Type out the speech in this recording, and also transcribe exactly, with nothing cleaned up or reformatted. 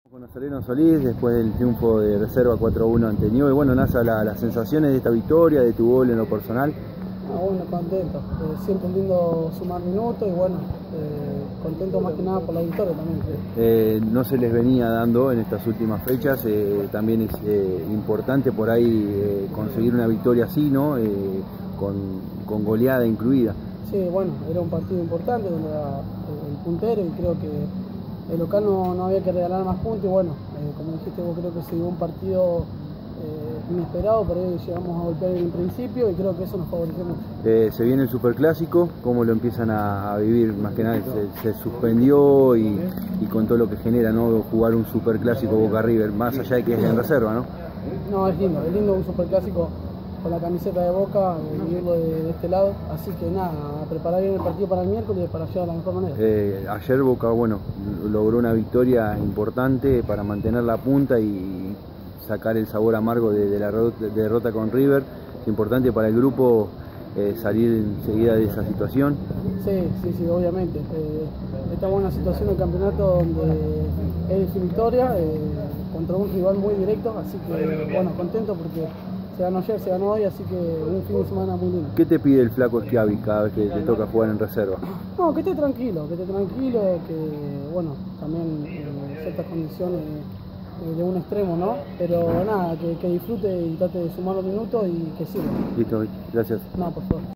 Con Nazareno Solís, después del triunfo de reserva cuatro a uno ante Newell's, bueno, Nasa, la, las sensaciones de esta victoria, de tu gol en lo personal. Ah, bueno, contento, eh, siempre es lindo sumar minutos y bueno, eh, contento más que nada por la victoria también. Eh, no se les venía dando en estas últimas fechas, eh, también es eh, importante por ahí eh, conseguir una victoria así, ¿no? Eh, con, con goleada incluida. Sí, bueno, era un partido importante donde era el puntero y creo que el local no, no había que regalar más puntos y bueno, eh, como dijiste vos, creo que se dio un partido eh, inesperado, por ahí llegamos a golpear en el principio y creo que eso nos favoreció mucho. Eh, se viene el Superclásico, ¿cómo lo empiezan a, a vivir? Más que nada se, se suspendió y, y con todo lo que genera, ¿no? Jugar un Superclásico Boca River, más allá de que es en reserva, ¿no? No, es lindo, es lindo un Superclásico con la camiseta de Boca, vivirlo de, de este lado, así que nada, a preparar bien el partido para el miércoles para llegar de la mejor manera. Eh, ayer Boca, bueno, logró una victoria importante para mantener la punta y sacar el sabor amargo de, de la de derrota con River. Es importante para el grupo eh, salir enseguida de esa situación. Sí, sí, sí, obviamente. Eh, estamos en una situación del campeonato donde es definitoria, eh, contra un rival muy directo, así que bueno, contento porque se ganó ayer, se ganó hoy, así que un fin de semana muy lindo. ¿Qué te pide el flaco Schiavi cada vez que te toca jugar en reserva? No, que esté tranquilo, que esté tranquilo, que bueno, también eh, ciertas condiciones eh, de un extremo, ¿no? Pero nada, que, que disfrute y trate de sumar los minutos y que sirva. Listo, gracias. No, por favor.